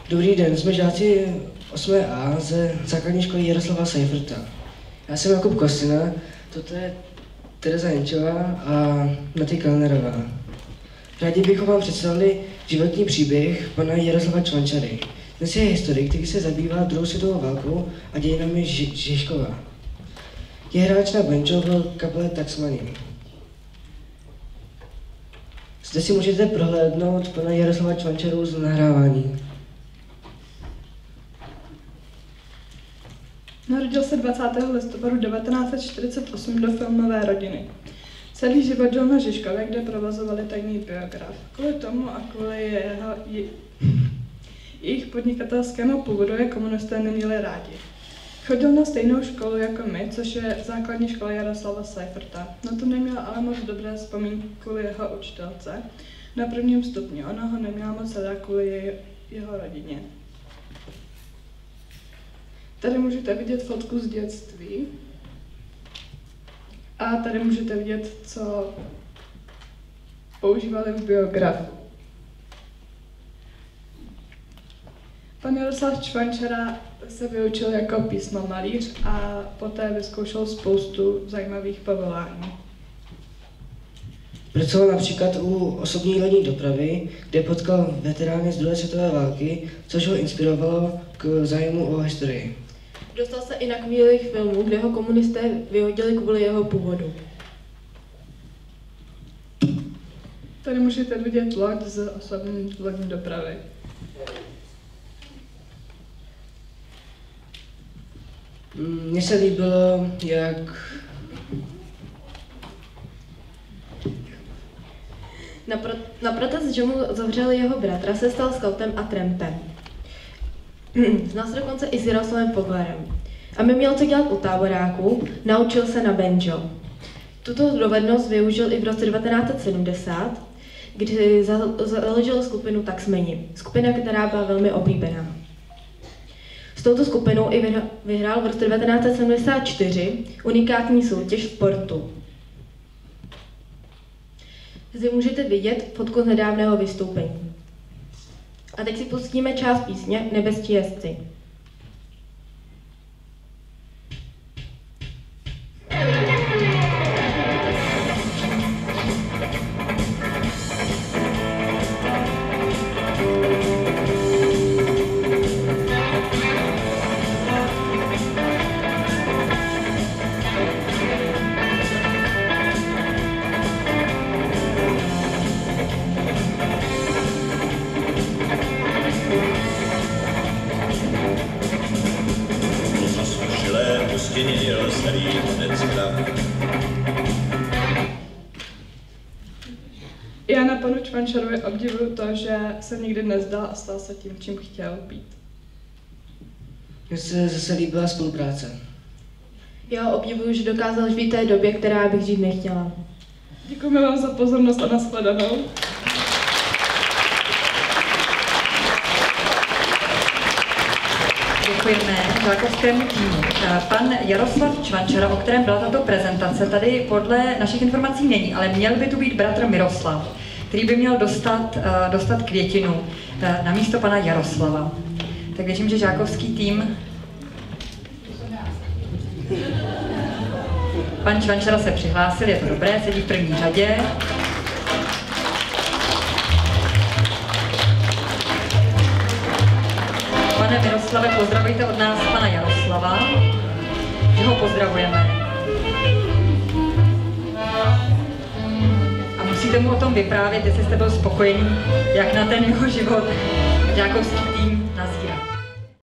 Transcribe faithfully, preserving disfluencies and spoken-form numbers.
Dobrý den, jsme žáci osmé A ze základní školy Jaroslava Seiferta. Já jsem Jakub Kostina, toto je Tereza Jenčová a Naty Kellnerová. Rádi bychom vám představili životní příběh pana Jaroslava Čvančary. Dnes je historik, který se zabývá druhou světovou válkou a dějinami Ži- Žižkova. Je hráč na banjo v kapele Taxmany. Zde si můžete prohlédnout pana Jaroslava Čvančaru z nahrávání. Narodil se dvacátého listopadu devatenáct set čtyřicet osm do filmové rodiny. Celý život žil na Žižkově, kde provozovali tajný biograf. Kvůli tomu a kvůli jeho, je, jejich podnikatelskému původu je komunisté neměli rádi. Chodil na stejnou školu jako my, což je základní škola Jaroslava Seiferta. Na to neměl ale moc dobré vzpomínky kvůli jeho učitelce. Na prvním stupni ona ho neměla moc ráda kvůli jej, jeho rodině. Tady můžete vidět fotku z dětství. A tady můžete vidět, co používali v biografu. Pan Jaroslav Čvančara se vyučil jako písmomalíř a poté vyzkoušel spoustu zajímavých povolání. Pracoval například u osobní lodní dopravy, kde potkal veterány z druhé světové války, což ho inspirovalo k zájmu o historii. Dostal se i na chvíli filmu, kde ho komunisté vyhodili kvůli jeho původu. Tady můžete vidět loď z osobní lodní dopravy. Mně se líbilo, jak Na, pro, na protest, že mu zavřeli jeho bratra, se stal skautem a trampem. Znal se dokonce i s Jaroslavem Foglarem. Aby měl co dělat u táboráků, naučil se na banjo. Tuto dovednost využil i v roce devatenáct set sedmdesát, kdy založil skupinu Taxmany, skupina, která byla velmi oblíbená. S touto skupinou i vyhrál v roce devatenáct set sedmdesát čtyři unikátní soutěž v Portu. Zde můžete vidět fotku z nedávného vystoupení. A teď si pustíme část písně Nebestí jezdci. Já na panu Čvančarovi obdivuju to, že se nikdy nezdal a stal se tím, čím chtěl být. mně se zase líbila spolupráce. Já obdivuju, že dokázal žít v té době, která bych žít nechtěla. Děkujeme vám za pozornost a nashledanou. Děkujeme žákovskému týmu. Pan Jaroslav Čvančara, o kterém byla tato prezentace, tady podle našich informací není, ale měl by tu být bratr Miroslav, který by měl dostat, dostat květinu na místo pana Jaroslava. Tak věřím, že žákovský tým... Pan Čvančara se přihlásil, je to dobré, sedí v první řadě. Pane Miroslave, pozdravujte od nás pana Jaroslava, že ho pozdravujeme. A musíte mu o tom vyprávět, jestli jste byl spokojený, jak na ten jeho život žákovský tým